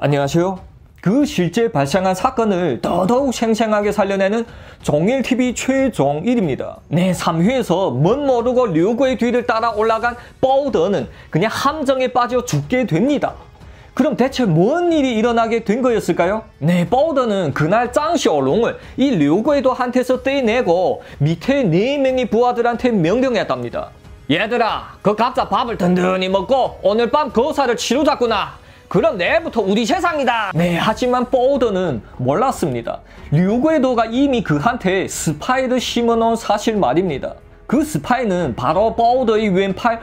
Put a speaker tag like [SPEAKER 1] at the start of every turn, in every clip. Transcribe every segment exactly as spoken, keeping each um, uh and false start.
[SPEAKER 1] 안녕하세요. 그 실제 발생한 사건을 더더욱 생생하게 살려내는 종일티비 최종일입니다. 네, 삼 회에서 멋 모르고 류구의 뒤를 따라 올라간 뽀우더는 그냥 함정에 빠져 죽게 됩니다. 그럼 대체 뭔 일이 일어나게 된 거였을까요? 네, 뽀우더는 그날 짱시오롱을 이 류구의도한테서 떼내고 밑에 네 명의 부하들한테 명령했답니다. 얘들아, 그 각자 밥을 든든히 먹고 오늘 밤 거사를 치르자꾸나. 그럼 내일부터 우리 세상이다. 네, 하지만 뽀우더는 몰랐습니다. 류구의도가 이미 그한테 스파이를 심어놓은 사실 말입니다. 그 스파이는 바로 뽀우더의 왼팔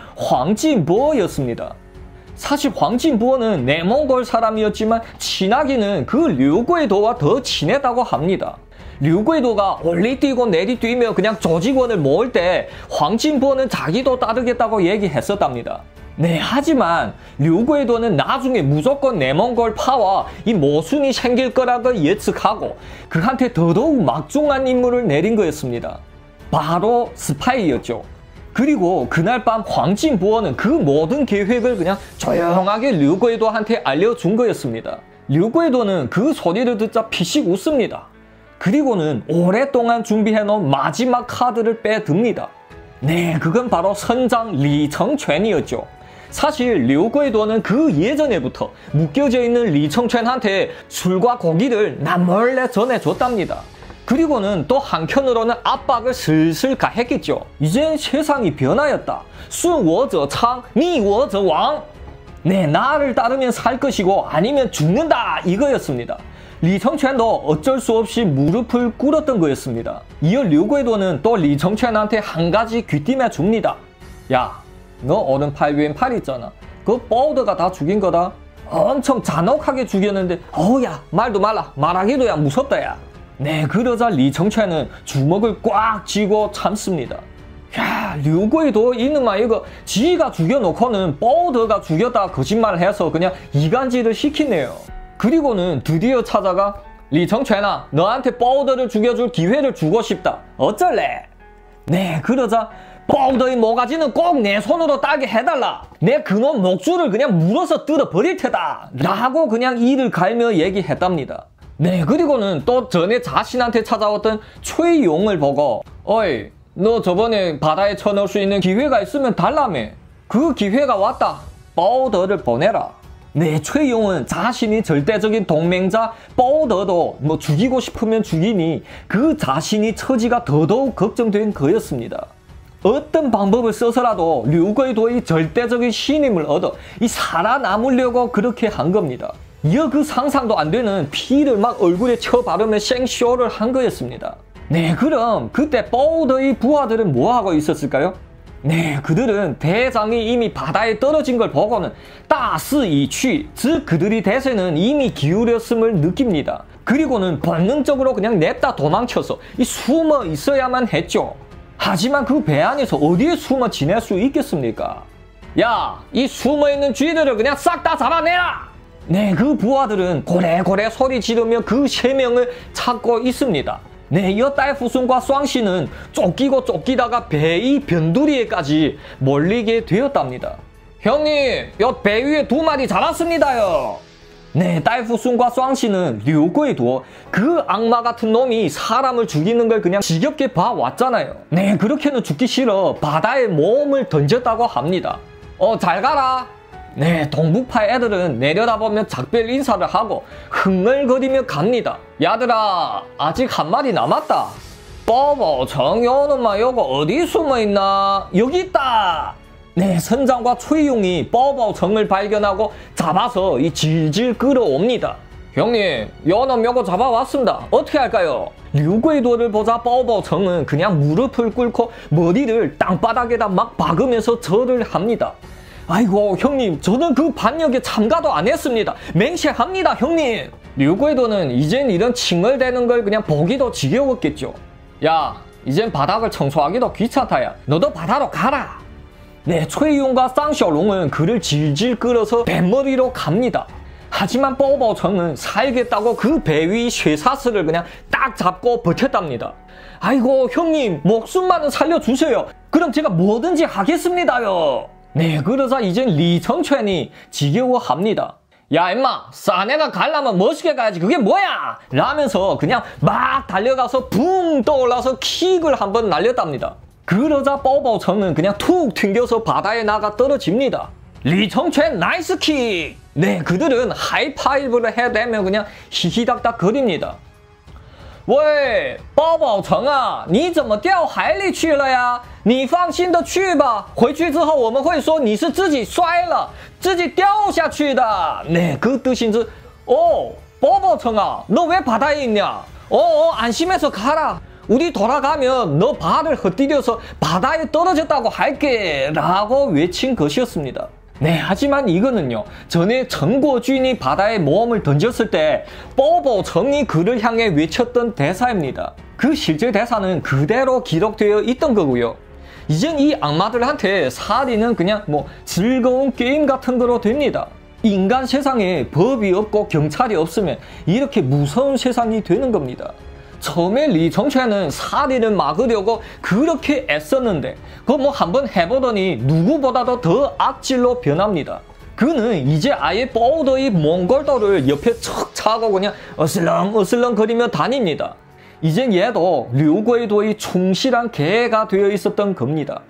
[SPEAKER 1] 황진보였습니다. 사실 황진보는 내몽골 사람이었지만 친하기는 그 류구의도와 더 친했다고 합니다. 류구의도가 올리뛰고 내리뛰며 그냥 조직원을 모을 때 황진보는 자기도 따르겠다고 얘기했었답니다. 네, 하지만 류구의도는 나중에 무조건 내몽골 파와 이 모순이 생길 거라고 예측하고 그한테 더더욱 막중한 임무를 내린 거였습니다. 바로 스파이였죠. 그리고 그날 밤 황진보는 그 모든 계획을 그냥 조용하게 류구의도한테 알려준 거였습니다. 류구의도는 그 소리를 듣자 피식 웃습니다. 그리고는 오랫동안 준비해놓은 마지막 카드를 빼듭니다. 네, 그건 바로 선장 리청첸이었죠. 사실 류구의도는 그 예전에부터 묶여져 있는 리청첸한테 술과 고기를 남몰래 전해줬답니다. 그리고는 또 한편으로는 압박을 슬슬 가했겠죠. 이젠 세상이 변하였다. 순워저창, 니워저왕. 네, 나를 따르면 살 것이고 아니면 죽는다 이거였습니다. 리청첸도 어쩔 수 없이 무릎을 꿇었던 거였습니다. 이어 류구의도는 또 리청첸한테 한 가지 귀띔해 줍니다. 야, 너 오른팔 왼팔 있잖아. 그 뽀우더가 다 죽인 거다. 엄청 잔혹하게 죽였는데 어우야 말도 말라. 말하기도 야 무섭다 야. 네, 그러자 리청첸은 주먹을 꽉 쥐고 참습니다. 야, 류구의도 이놈아 이거 지가 죽여놓고는 뽀우더가 죽였다 거짓말해서 그냥 이간질을 시키네요. 그리고는 드디어 찾아가 리청첸아, 너한테 뽀우더를 죽여줄 기회를 주고 싶다. 어쩔래? 네, 그러자 뽀우더의 모가지는 꼭 내 손으로 따게 해달라. 내 그놈 목줄을 그냥 물어서 뜯어버릴 테다. 라고 그냥 이를 갈며 얘기했답니다. 네, 그리고는 또 전에 자신한테 찾아왔던 최용을 보고 어이, 너 저번에 바다에 쳐넣을 수 있는 기회가 있으면 달라며. 그 기회가 왔다. 뽀우더를 보내라. 네, 최용은 자신이 절대적인 동맹자 뽀우더도 뭐 죽이고 싶으면 죽이니 그 자신이 처지가 더더욱 걱정된 거였습니다. 어떤 방법을 써서라도 류구의도의 절대적인 신임을 얻어 이 살아남으려고 그렇게 한 겁니다. 이어 그 상상도 안 되는 피를 막 얼굴에 쳐바르며 생쇼를 한 거였습니다. 네, 그럼 그때 뽀우더의 부하들은 뭐하고 있었을까요? 네, 그들은 대장이 이미 바다에 떨어진 걸 보고는 따스이취, 즉 그들이 대세는 이미 기울였음을 느낍니다. 그리고는 본능적으로 그냥 냅다 도망쳐서 이 숨어 있어야만 했죠. 하지만 그 배 안에서 어디에 숨어 지낼 수 있겠습니까? 야, 이 숨어있는 쥐들을 그냥 싹 다 잡아내라! 네, 그 부하들은 고래고래 소리 지르며 그 세 명을 찾고 있습니다. 네, 이 딸푸순과 쌍씨는 쫓기고 쫓기다가 배의 변두리에까지 몰리게 되었답니다. 형님, 요 배 위에 두 마리 잡았습니다요. 네, 딸푸순과 쌍씨는 류구의도 그 악마 같은 놈이 사람을 죽이는 걸 그냥 지겹게 봐왔잖아요. 네, 그렇게는 죽기 싫어 바다에 몸을 던졌다고 합니다. 어, 잘 가라. 네, 동북파 애들은 내려다보면 작별 인사를 하고 흥얼거리며 갑니다. 야들아, 아직 한 마리 남았다. 뽀보, 정요놈아 요거 어디 숨어있나? 여기 있다. 네, 선장과 최용이 뽀보 정을 발견하고 잡아서 이 질질 끌어옵니다. 형님, 요놈 요거 잡아왔습니다. 어떻게 할까요? 류구의도를 보자 뽀보 정은 그냥 무릎을 꿇고 머리를 땅바닥에다 막 박으면서 절을 합니다. 아이고 형님, 저는 그 반역에 참가도 안 했습니다. 맹세합니다 형님. 류구의도는 이젠 이런 칭얼대는 걸 그냥 보기도 지겨웠겠죠. 야, 이젠 바닥을 청소하기도 귀찮다야. 너도 바다로 가라. 네, 최용과 쌍쇼롱은 그를 질질 끌어서 뱃머리로 갑니다. 하지만 뽀보청은 살겠다고 그 배 위 쇠사슬을 그냥 딱 잡고 버텼답니다. 아이고 형님, 목숨만은 살려주세요. 그럼 제가 뭐든지 하겠습니다요. 네, 그러자 이젠 리청첸이 지겨워합니다. 야 임마 사내가 가려면 멋있게 가야지 그게 뭐야 라면서 그냥 막 달려가서 붕 떠올라서 킥을 한번 날렸답니다. 그러자 뻐뻐청은 그냥 툭 튕겨서 바다에 나가 떨어집니다. 리청채 나이스 킥! 네 그들은 하이파이브를 해대며 그냥 히히닥닥 거립니다. 喂，包包城啊，你怎么掉海里去了呀？你放心的去吧，回去之后我们会说你是自己摔了，自己掉下去的。네，그 뜻인지 어，包包城啊，너 왜 바다에 있냐? 어어 안심해서 가라. 우리 돌아가면 너 발을 헛디뎌서 바다에 떨어졌다고 할게 라고 외친 것이었습니다. 네, 하지만 이거는요. 전에 정고준이 바다에 모험을 던졌을 때 뻐뻐청이 그를 향해 외쳤던 대사입니다. 그 실제 대사는 그대로 기록되어 있던 거고요. 이젠 이 악마들한테 살인은 그냥 뭐 즐거운 게임 같은 거로 됩니다. 인간 세상에 법이 없고 경찰이 없으면 이렇게 무서운 세상이 되는 겁니다. 처음에 리청채는 살인을 막으려고 그렇게 애썼는데 그거 뭐 한번 해보더니 누구보다도 더 악질로 변합니다. 그는 이제 아예 뻐우더이 몽골도를 옆에 척 차고 그냥 어슬렁 어슬렁 거리며 다닙니다. 이젠 얘도 류괴도의 충실한 개가 되어 있었던 겁니다.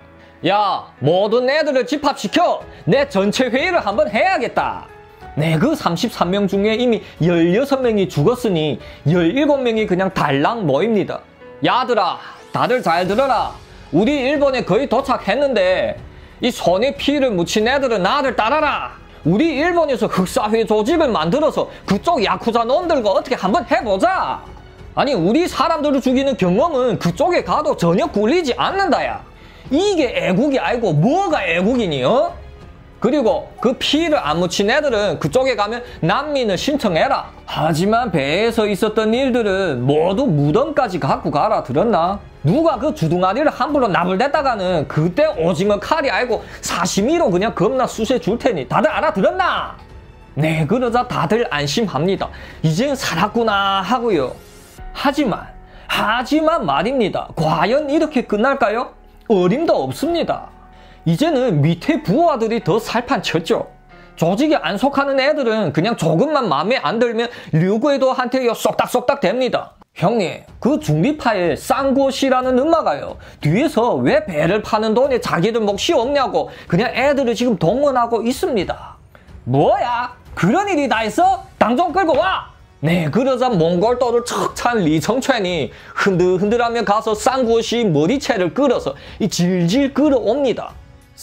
[SPEAKER 1] 야 모든 애들을 집합시켜 내 전체 회의를 한번 해야겠다. 네, 그 삼십삼 명 중에 이미 열여섯 명이 죽었으니 열일곱 명이 그냥 달랑 모입니다. 야들아, 다들 잘 들어라. 우리 일본에 거의 도착했는데 이 손에 피를 묻힌 애들은 나를 따라라. 우리 일본에서 흑사회 조직을 만들어서 그쪽 야쿠자 놈들과 어떻게 한번 해보자. 아니, 우리 사람들을 죽이는 경험은 그쪽에 가도 전혀 꿀리지 않는다야. 이게 애국이 아니고 뭐가 애국이니, 어? 그리고 그 피를 안 묻힌 애들은 그쪽에 가면 난민을 신청해라. 하지만 배에서 있었던 일들은 모두 무덤까지 갖고 가라 들었나? 누가 그 주둥아리를 함부로 나불댔다가는 그때 오징어 칼이 아니고 사시미로 그냥 겁나 쑤셔 줄 테니 다들 알아들었나? 네, 그러자 다들 안심합니다. 이젠 살았구나 하고요. 하지만 하지만 말입니다. 과연 이렇게 끝날까요? 어림도 없습니다. 이제는 밑에 부하들이 더 살판 쳤죠. 조직에 안 속하는 애들은 그냥 조금만 마음에 안 들면 류괴도한테 쏙닥쏙닥 됩니다. 형님, 그 중리파의 쌍고시라는 음마가요. 뒤에서 왜 배를 파는 돈에 자기들 몫이 없냐고 그냥 애들을 지금 동원하고 있습니다. 뭐야? 그런 일이 다 있어? 당 좀 끌고 와! 네, 그러자 몽골도를 척 찬 리청채니 흔들흔들하며 가서 쌍고시 머리채를 끌어서 이 질질 끌어옵니다.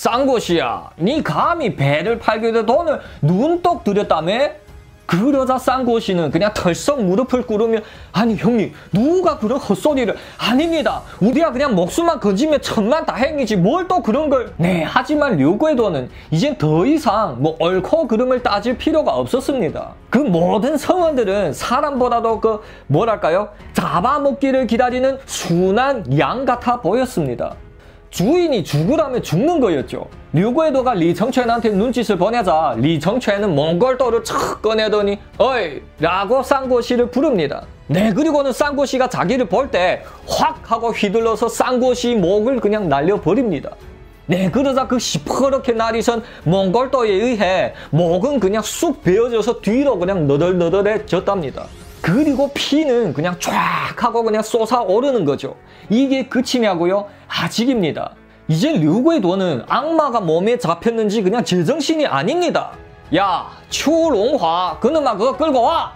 [SPEAKER 1] 쌍고시야, 니 감히 배를 팔기도 돈을 눈독 들였다며? 그러자 쌍고시는 그냥 털썩 무릎을 꿇으며 아니 형님 누가 그런 헛소리를 아닙니다. 우리가 그냥 목숨만 건지면 천만 다행이지 뭘 또 그런 걸. 네, 하지만 류괴도는 이젠 더 이상 뭐 옳고 그름을 따질 필요가 없었습니다. 그 모든 성원들은 사람보다도 그 뭐랄까요 잡아먹기를 기다리는 순한 양 같아 보였습니다. 주인이 죽으라면 죽는 거였죠. 류괴도가 리청채한테 눈짓을 보내자 리청채는 몽골도를 척 꺼내더니 어이 라고 쌍고시를 부릅니다. 네, 그리고는 쌍고시가 자기를 볼 때 확 하고 휘둘러서 쌍고시 목을 그냥 날려버립니다. 네, 그러자 그 시퍼렇게 날이선 몽골도에 의해 목은 그냥 쑥 베어져서 뒤로 그냥 너덜너덜해졌답니다. 그리고 피는 그냥 쫙 하고 그냥 솟아오르는 거죠. 이게 끝이냐고요? 아직입니다. 이제 류괴도는 악마가 몸에 잡혔는지 그냥 제정신이 아닙니다. 야, 추롱화 그놈아 그거 끌고 와!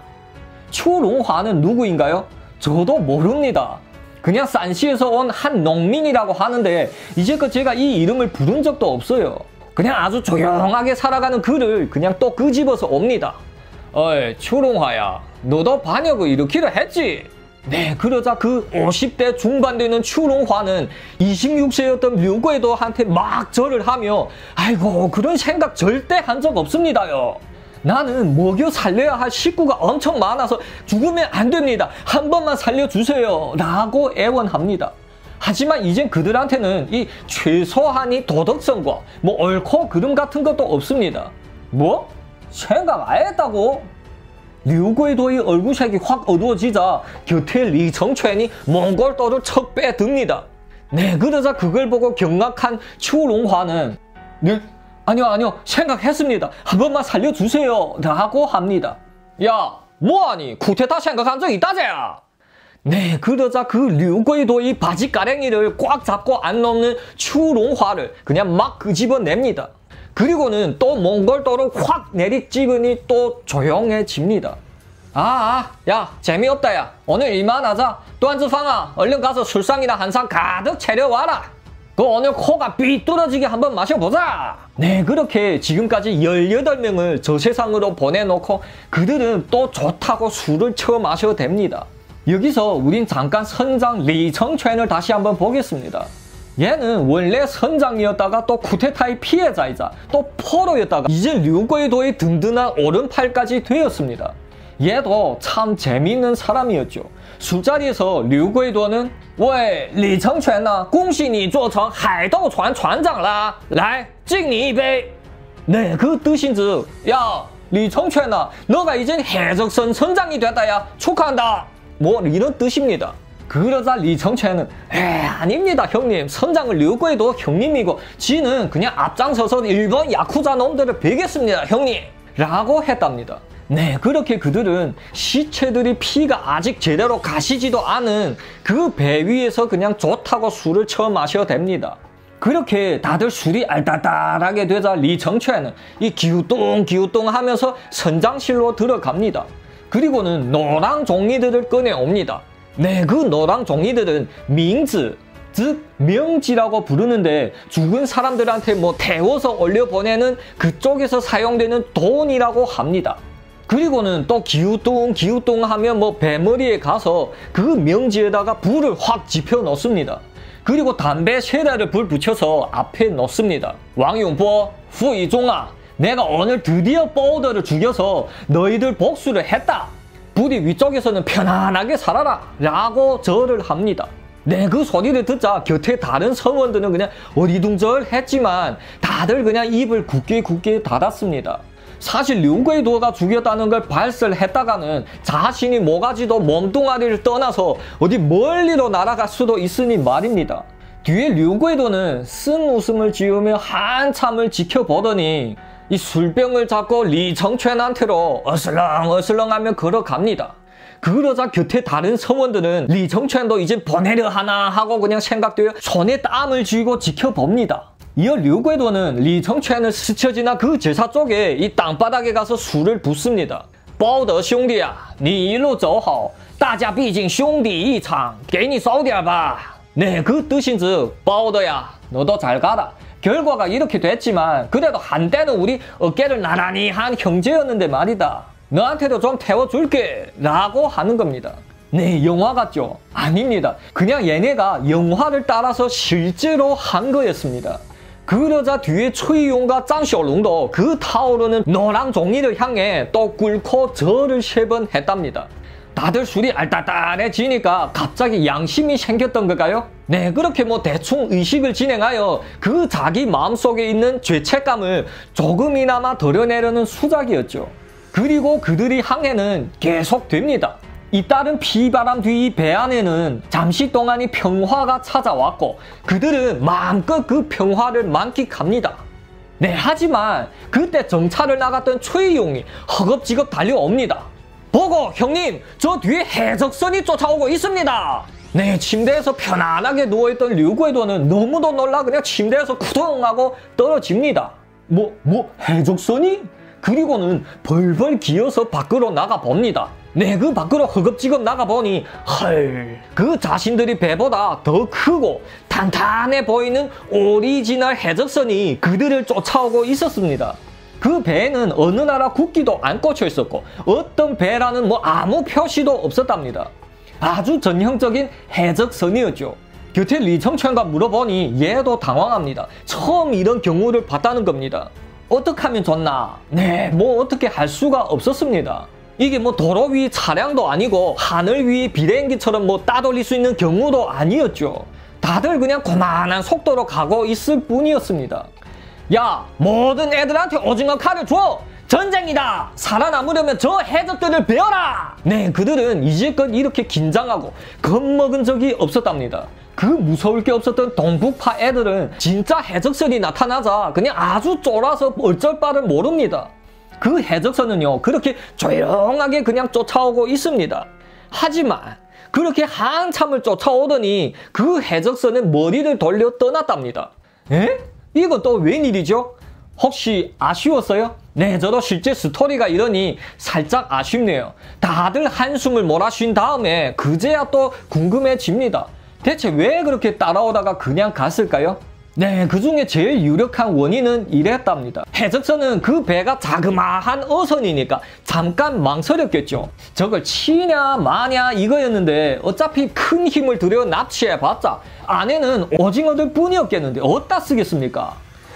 [SPEAKER 1] 추롱화는 누구인가요? 저도 모릅니다. 그냥 산시에서 온 한 농민이라고 하는데 이제껏 제가 이 이름을 부른 적도 없어요. 그냥 아주 조용하게 살아가는 그를 그냥 또 끄집어서 옵니다. 어이, 추롱화야, 너도 반역을 일으키려 했지? 네, 그러자 그 오십 대 중반 되는 추롱화는 이십육 세였던 류괴도한테 막 절을 하며 아이고 그런 생각 절대 한 적 없습니다요. 나는 먹여 살려야 할 식구가 엄청 많아서 죽으면 안 됩니다. 한 번만 살려주세요 라고 애원합니다. 하지만 이젠 그들한테는 이 최소한의 도덕성과 뭐 옳고 그름 같은 것도 없습니다. 뭐? 생각 안 했다고? 류괴도의 얼굴색이 확 어두워지자 곁에 리청채니 몽골도를 척 빼듭니다. 네, 그러자 그걸 보고 경악한 추롱화는 네? 아니요, 아니요, 생각했습니다. 한 번만 살려주세요. 라고 합니다. 야, 뭐하니? 쿠데타 생각한 적 있다제야? 네, 그러자 그 류괴도의 바지가랭이를 꽉 잡고 안 놓는 추롱화를 그냥 막 끄집어냅니다. 그리고는 또 몽골도를 확 내리찍으니 또 조용해집니다. 아, 아, 야, 재미없다, 야. 오늘 이만하자. 또한즈팡아, 얼른 가서 술상이나 한 상 가득 차려와라. 그 오늘 코가 삐뚤어지게 한번 마셔보자. 네, 그렇게 지금까지 열여덟 명을 저 세상으로 보내놓고 그들은 또 좋다고 술을 처 마셔댑니다. 여기서 우린 잠깐 선장 리청첸을 다시 한번 보겠습니다. 얘는 원래 선장이었다가 또 쿠데타의 피해자이자 또 포로였다가 이제 류괴도의 든든한 오른팔까지 되었습니다. 얘도 참 재미있는 사람이었죠. 술자리에서 류괴도는 왜 리청첸아, 恭喜你做成海盗船船长啦，来敬你一杯. 네, 그 뜻인즉 야, 리청첸아, 너가 이젠 해적선 선장이 됐다, 야. 축하한다. 뭐 이런 뜻입니다. 그러자 리청첸은 에 아닙니다 형님, 선장을 류괴도 형님이고 지는 그냥 앞장서서 일본 야쿠자 놈들을 베겠습니다 형님 라고 했답니다. 네, 그렇게 그들은 시체들이 피가 아직 제대로 가시지도 않은 그 배 위에서 그냥 좋다고 술을 처 마셔댑니다. 그렇게 다들 술이 알딸딸하게 되자 리청첸은 이 기우뚱 기우뚱 하면서 선장실로 들어갑니다. 그리고는 노랑 종이들을 꺼내옵니다. 네, 그 노랑 종이들은 밍즈, 즉 명지라고 부르는데 죽은 사람들한테 뭐 태워서 올려보내는 그쪽에서 사용되는 돈이라고 합니다. 그리고는 또 기우뚱 기우뚱 하면 뭐 배머리에 가서 그 명지에다가 불을 확 지펴 넣습니다. 그리고 담배 세 달을 불 붙여서 앞에 넣습니다. 왕용보, 후이종아, 내가 오늘 드디어 보우더를 죽여서 너희들 복수를 했다. 부디 위쪽에서는 편안하게 살아라 라고 절을 합니다. 네, 그 소리를 듣자 곁에 다른 성원들은 그냥 어리둥절했지만 다들 그냥 입을 굳게 굳게 닫았습니다. 사실 류괴도가 죽였다는 걸 발설했다가는 자신이 모가지도 몸뚱아리를 떠나서 어디 멀리로 날아갈 수도 있으니 말입니다. 뒤에 류괴도는 쓴 웃음을 지으며 한참을 지켜보더니 이 술병을 잡고 리청첸한테로 어슬렁 어슬렁 하며 걸어갑니다. 그러자 곁에 다른 성원들은 리청첸도 이제 보내려 하나 하고 그냥 생각되어 손에 땀을 쥐고 지켜봅니다. 이어 류괴도는 리청첸을 스쳐 지나 그 제사 쪽에 이 땅바닥에 가서 술을 붓습니다. 包德兄弟啊，你一路走好，大家毕竟兄弟一场，给你少点吧。 네, 그 뜻인즉 바오더야, 너도 잘 가라. 결과가 이렇게 됐지만 그래도 한때는 우리 어깨를 나란히 한 형제였는데 말이다. 너한테도 좀 태워줄게 라고 하는 겁니다. 네, 영화 같죠? 아닙니다. 그냥 얘네가 영화를 따라서 실제로 한 거였습니다. 그러자 뒤에 최이용과 짱쇼롱도 그 타오르는 노랑 종이를 향해 또 꿇고 절을 세 번 했답니다. 다들 술이 알딸딸해지니까 갑자기 양심이 생겼던 걸까요? 네, 그렇게 뭐 대충 의식을 진행하여 그 자기 마음속에 있는 죄책감을 조금이나마 덜어내려는 수작이었죠. 그리고 그들의 항해는 계속됩니다. 잇따른 피바람 뒤 배 안에는 잠시 동안의 평화가 찾아왔고 그들은 마음껏 그 평화를 만끽합니다. 네, 하지만 그때 정찰을 나갔던 최이용이 허겁지겁 달려옵니다. 보고 형님, 저 뒤에 해적선이 쫓아오고 있습니다. 네, 침대에서 편안하게 누워있던 류괴도는 너무도 놀라 그냥 침대에서 쿠덩하고 떨어집니다. 뭐, 뭐 해적선이? 그리고는 벌벌 기어서 밖으로 나가봅니다. 네, 그 밖으로 허겁지겁 나가보니 헐, 그 자신들이 배보다 더 크고 탄탄해 보이는 오리지널 해적선이 그들을 쫓아오고 있었습니다. 그 배에는 어느 나라 국기도 안 꽂혀 있었고 어떤 배라는 뭐 아무 표시도 없었답니다. 아주 전형적인 해적선이었죠. 곁에 리청첸과 물어보니 얘도 당황합니다. 처음 이런 경우를 봤다는 겁니다. 어떻게 하면 좋나? 네, 뭐 어떻게 할 수가 없었습니다. 이게 뭐 도로 위 차량도 아니고 하늘 위 비행기처럼 뭐 따돌릴 수 있는 경우도 아니었죠. 다들 그냥 고만한 속도로 가고 있을 뿐이었습니다. 야, 모든 애들한테 오징어 칼을 줘! 전쟁이다! 살아남으려면 저 해적들을 베어라! 네, 그들은 이제껏 이렇게 긴장하고 겁먹은 적이 없었답니다. 그 무서울 게 없었던 동북파 애들은 진짜 해적선이 나타나자 그냥 아주 쫄아서 어쩔 바를 모릅니다. 그 해적선은요 그렇게 조용하게 그냥 쫓아오고 있습니다. 하지만 그렇게 한참을 쫓아오더니 그 해적선은 머리를 돌려 떠났답니다. 에? 이건 또 웬일이죠? 혹시 아쉬웠어요? 네, 저도 실제 스토리가 이러니 살짝 아쉽네요. 다들 한숨을 몰아쉰 다음에 그제야 또 궁금해집니다. 대체 왜 그렇게 따라오다가 그냥 갔을까요? 네, 그 중에 제일 유력한 원인은 이랬답니다. 해적선은 그 배가 자그마한 어선이니까 잠깐 망설였겠죠. 저걸 치냐 마냐 이거였는데 어차피 큰 힘을 들여 납치해봤자 안에는 오징어들 뿐이었겠는데 어디다 쓰겠습니까?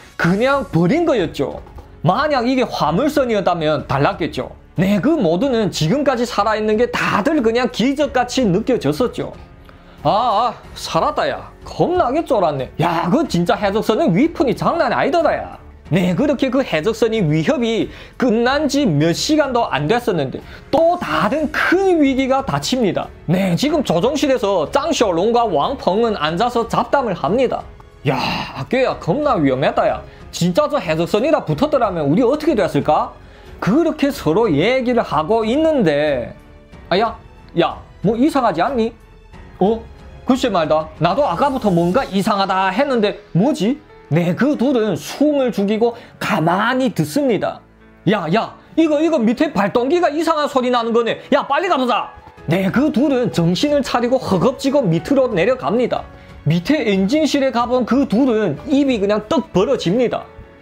[SPEAKER 1] 그냥 버린 거였죠. 만약 이게 화물선이었다면 달랐겠죠. 네, 그 모두는 지금까지 살아있는 게 다들 그냥 기적같이 느껴졌었죠. 아, 아 살았다 야. 겁나게 쫄았네. 야, 그 진짜 해적선은 위풍이 장난이 아니더라 야. 네, 그렇게 그 해적선이 위협이 끝난 지 몇 시간도 안 됐었는데 또 다른 큰 위기가 닥칩니다. 네, 지금 조종실에서 짱쇼롱과 왕펑은 앉아서 잡담을 합니다. 야, 아껴야 겁나 위험했다 야. 진짜 저 해적선이라 붙었더라면 우리 어떻게 됐을까? 그렇게 서로 얘기를 하고 있는데 아야, 야, 뭐 이상하지 않니? 어? 글쎄 말다. 나도 아까부터 뭔가 이상하다 했는데 뭐지? 네, 그 둘은 숨을 죽이고 가만히 듣습니다. 야, 야, 이거 이거 밑에 발동기가 이상한 소리 나는 거네. 야, 빨리 가보자. 네, 그 둘은 정신을 차리고 허겁지겁 밑으로 내려갑니다. 밑에 엔진실에 가본 그 둘은 입이 그냥 떡 벌어집니다.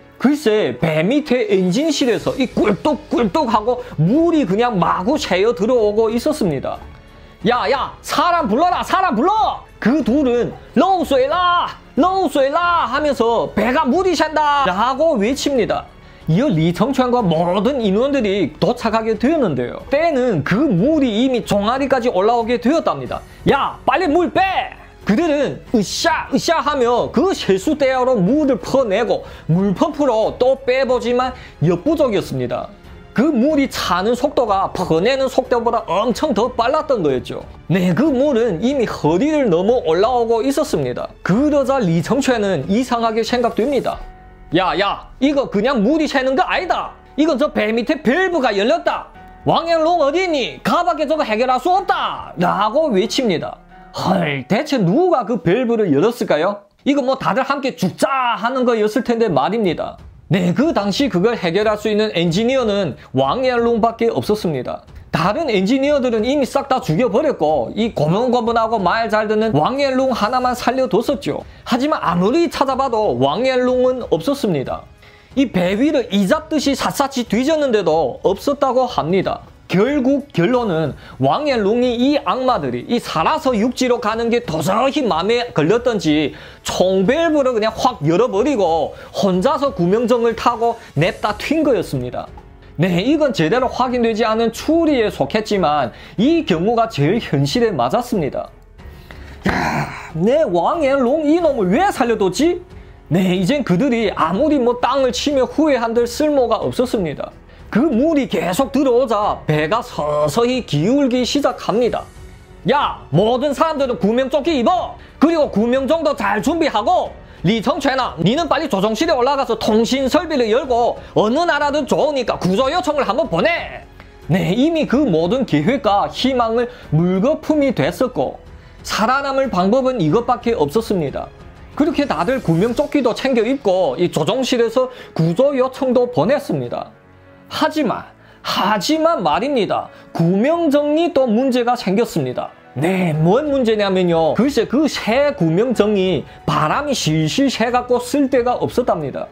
[SPEAKER 1] 글쎄, 배 밑에 엔진실에서 이 꿀떡꿀떡하고 물이 그냥 마구 새어 들어오고 있었습니다. 야, 야, 사람 불러라, 사람 불러! 그 둘은 러우쇠라, 러우쇠라 하면서 배가 물이 샌다 라고 외칩니다. 이어 리청천과 모든 인원들이 도착하게 되었는데요. 때는 그 물이 이미 종아리까지 올라오게 되었답니다. 야, 빨리 물 빼! 그들은 으쌰 으쌰 하며 그 세수대야로 물을 퍼내고 물펌프로 또 빼보지만 역부족이었습니다. 그 물이 차는 속도가 퍼내는 속도보다 엄청 더 빨랐던 거였죠. 네, 그 물은 이미 허리를 넘어 올라오고 있었습니다. 그러자 리청최는 이상하게 생각됩니다. 야, 야, 이거 그냥 물이 새는 거 아니다. 이건 저 배 밑에 밸브가 열렸다. 왕앤롱 어디 있니? 가밖에 저거 해결할 수 없다. 라고 외칩니다. 헐, 대체 누가 그 밸브를 열었을까요? 이거 뭐 다들 함께 죽자 하는 거였을 텐데 말입니다. 네, 그 당시 그걸 해결할 수 있는 엔지니어는 왕앤롱밖에 없었습니다. 다른 엔지니어들은 이미 싹 다 죽여버렸고 이 고문고문하고 말 잘 듣는 왕앤롱 하나만 살려뒀었죠. 하지만 아무리 찾아봐도 왕앤롱은 없었습니다. 이 배 위를 이잡듯이 샅샅이 뒤졌는데도 없었다고 합니다. 결국 결론은 왕앤롱이 이 악마들이 이 살아서 육지로 가는 게 도저히 마음에 걸렸던지 총밸브를 그냥 확 열어버리고 혼자서 구명정을 타고 냅다 튄 거였습니다. 네, 이건 제대로 확인되지 않은 추리에 속했지만 이 경우가 제일 현실에 맞았습니다. 야, 내 왕앤롱 이놈을 왜 살려뒀지? 네, 이젠 그들이 아무리 뭐 땅을 치며 후회한들 쓸모가 없었습니다. 그 물이 계속 들어오자 배가 서서히 기울기 시작합니다. 야, 모든 사람들은 구명조끼 입어! 그리고 구명정도 잘 준비하고 리청최나 니는 빨리 조종실에 올라가서 통신 설비를 열고 어느 나라든 좋으니까 구조 요청을 한번 보내! 네, 이미 그 모든 계획과 희망을 물거품이 됐었고 살아남을 방법은 이것밖에 없었습니다. 그렇게 다들 구명조끼도 챙겨 입고 이 조종실에서 구조 요청도 보냈습니다. 하지만 하지만 말입니다. 구명정이 또 문제가 생겼습니다. 네, 뭔 문제냐면요. 글쎄 그 새 구명정이 바람이 실실 새갖고 쓸 데가 없었답니다.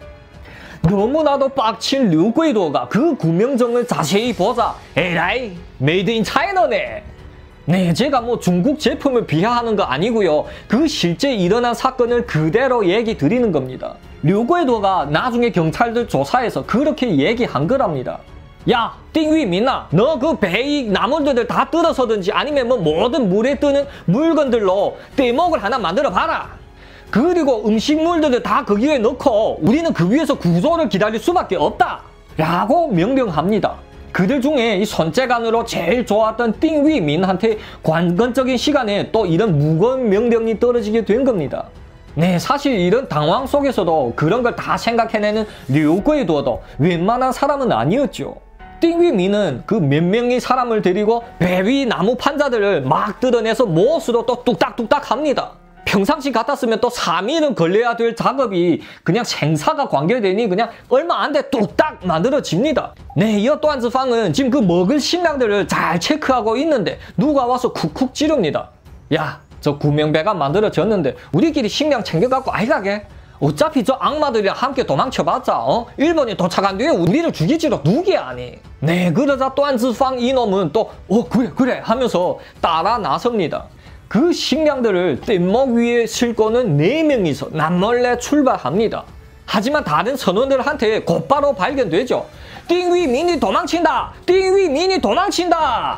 [SPEAKER 1] 너무나도 빡친 류구이도가 그 구명정을 자세히 보자 에라이 메이드 인 차이나네. 네, 제가 뭐 중국 제품을 비하하는 거 아니고요. 그 실제 일어난 사건을 그대로 얘기 드리는 겁니다. 류구이도가 나중에 경찰들 조사에서 그렇게 얘기한 거랍니다. 야, 띵위민아, 너 그 배의 나무들을 다 뜯어서든지 아니면 뭐 모든 물에 뜨는 물건들로 떼목을 하나 만들어 봐라. 그리고 음식물들을 다 그 위에 넣고 우리는 그 위에서 구조를 기다릴 수밖에 없다. 라고 명령합니다. 그들 중에 이 선제간으로 제일 좋았던 띵위민한테 관건적인 시간에 또 이런 무거운 명령이 떨어지게 된 겁니다. 네, 사실 이런 당황 속에서도 그런 걸 다 생각해내는 류괴도도 웬만한 사람은 아니었죠. 띵위민은 그 몇 명의 사람을 데리고 배 위 나무 판자들을 막 뜯어내서 못으로 또 뚝딱뚝딱 합니다. 평상시 같았으면 또 삼 일은 걸려야 될 작업이 그냥 생사가 관계되니 그냥 얼마 안 돼 뚝딱 만들어집니다. 네, 이 또한즈팡은 지금 그 먹을 식량들을 잘 체크하고 있는데 누가 와서 쿡쿡 찌릅니다. 야, 저 구명배가 만들어졌는데 우리끼리 식량 챙겨갖고 아이가게? 어차피 저 악마들이랑 함께 도망쳐봤자 어? 일본이 도착한 뒤에 우리를 죽이지도 누기 아니. 네, 그러자 또한즈팡 이놈은 또 어 그래 그래 하면서 따라 나섭니다. 그 식량들을 뗏목 위에 싣고는 네 명이서 남몰래 출발합니다. 하지만 다른 선원들한테 곧바로 발견되죠. 띵위민이 도망친다! 띵위민이 도망친다!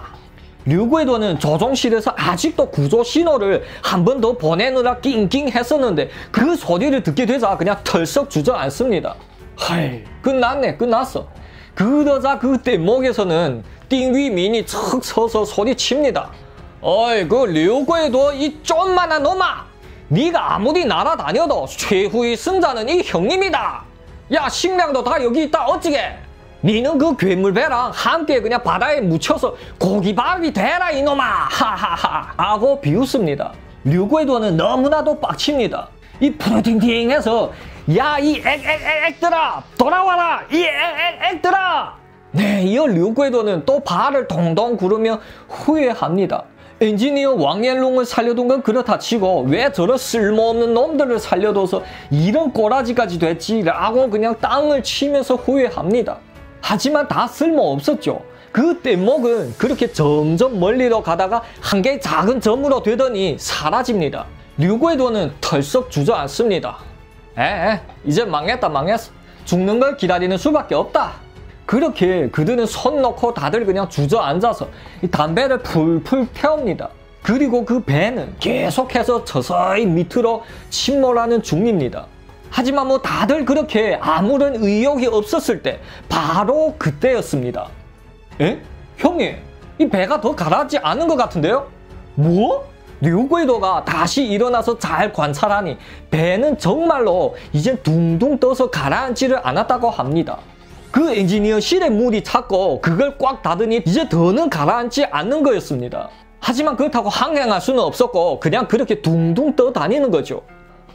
[SPEAKER 1] 류괴도는 조종실에서 아직도 구조 신호를 한 번 더 보내느라 낑낑 했었는데 그 소리를 듣게 되자 그냥 털썩 주저앉습니다. 하이, 끝났네, 끝났어. 그러자 그 뗏목에서는 띵위민이 척 서서 소리칩니다. 어이, 그 류괴도 이 좀만한 놈아! 네가 아무리 날아다녀도 최후의 승자는 이 형님이다! 야, 식량도 다 여기 있다, 어찌게! 니는 그 괴물배랑 함께 그냥 바다에 묻혀서 고기밥이 되라, 이놈아! 하하하! 하고 비웃습니다. 류괴도는 너무나도 빡칩니다. 이 푸르팅팅해서 야, 이 액액액액들아! 돌아와라! 이 액액액들아! 네, 이어 류괴도는 또 발을 동동 구르며 후회합니다. 엔지니어 왕옌롱을 살려둔 건 그렇다 치고 왜 저런 쓸모없는 놈들을 살려둬서 이런 꼬라지까지 됐지? 라고 그냥 땅을 치면서 후회합니다. 하지만 다 쓸모없었죠. 그 뗏목은 그렇게 점점 멀리로 가다가 한 개의 작은 점으로 되더니 사라집니다. 류괴도는 털썩 주저앉습니다. 에에, 이제 망했다 망했어. 죽는 걸 기다리는 수밖에 없다. 그렇게 그들은 손 놓고 다들 그냥 주저앉아서 이 담배를 풀풀 태웁니다. 그리고 그 배는 계속해서 서서히 밑으로 침몰하는 중입니다. 하지만 뭐 다들 그렇게 아무런 의욕이 없었을 때 바로 그때였습니다. 에? 형님, 이 배가 더 가라앉지 않은 것 같은데요? 뭐? 류괴도가 다시 일어나서 잘 관찰하니 배는 정말로 이젠 둥둥 떠서 가라앉지를 않았다고 합니다. 그 엔지니어실에 물이 찼고 그걸 꽉 닫으니 이제 더는 가라앉지 않는 거였습니다. 하지만 그렇다고 항행할 수는 없었고 그냥 그렇게 둥둥 떠다니는 거죠.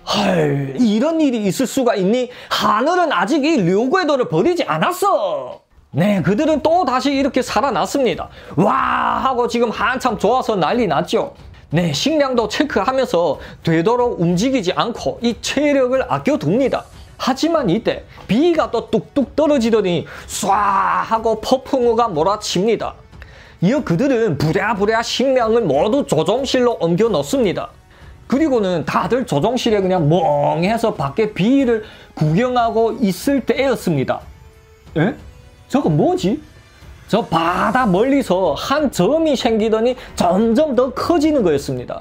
[SPEAKER 1] 헐, 이런 일이 있을 수가 있니? 하늘은 아직 이 류괴도를 버리지 않았어. 네, 그들은 또 다시 이렇게 살아났습니다. 와 하고 지금 한참 좋아서 난리 났죠. 네, 식량도 체크하면서 되도록 움직이지 않고 이 체력을 아껴둡니다. 하지만 이때 비가 또 뚝뚝 떨어지더니 쏴 하고 폭풍우가 몰아칩니다. 이어 그들은 부랴부랴 식량을 모두 조종실로 옮겨 넣습니다. 그리고는 다들 조종실에 그냥 멍해서 밖에 비를 구경하고 있을 때였습니다. 에? 저거 뭐지? 저 바다 멀리서 한 점이 생기더니 점점 더 커지는 거였습니다.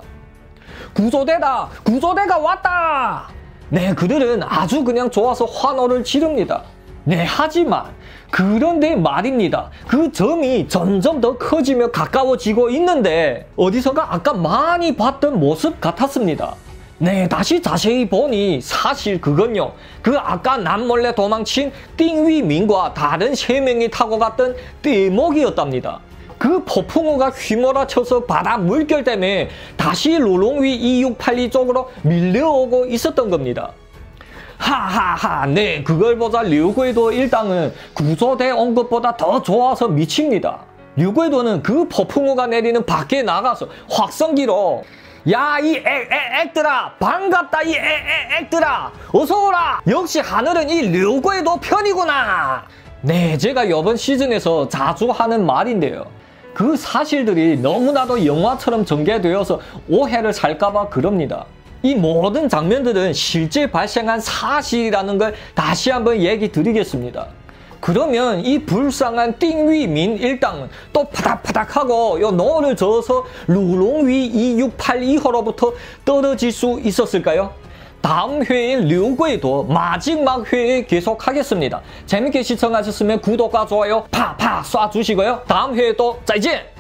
[SPEAKER 1] 구조대다! 구조대가 왔다! 네, 그들은 아주 그냥 좋아서 환호를 지릅니다. 네, 하지만 그런데 말입니다. 그 점이 점점 더 커지며 가까워지고 있는데 어디선가 아까 많이 봤던 모습 같았습니다. 네, 다시 자세히 보니 사실 그건요, 그 아까 남몰래 도망친 띵위민과 다른 세 명이 타고 갔던 뗏목이었답니다. 그 폭풍우가 휘몰아쳐서 바다 물결 때문에 다시 루롱위 이육팔이 쪽으로 밀려오고 있었던 겁니다. 하하하, 네, 그걸 보자 류괴도 일당은 구조대 온 것보다 더 좋아서 미칩니다. 류괴도는 그 폭풍우가 내리는 밖에 나가서 확성기로 야, 이 액액액들아, 반갑다, 이 액액액들아, 어서오라. 역시 하늘은 이 류괴도 편이구나. 네, 제가 이번 시즌에서 자주 하는 말인데요. 그 사실들이 너무나도 영화처럼 전개되어서 오해를 살까봐 그럽니다. 이 모든 장면들은 실제 발생한 사실이라는 걸 다시 한번 얘기 드리겠습니다. 그러면 이 불쌍한 띵위민 일당은 또 파닥파닥하고 요 노를 저어서 루롱위 이육팔이 호로부터 떨어질 수 있었을까요? 다음 회인 류괴도 마지막 회에 계속하겠습니다. 재밌게 시청하셨으면 구독과 좋아요 팍팍 쏴주시고요. 다음 회에 또 再见!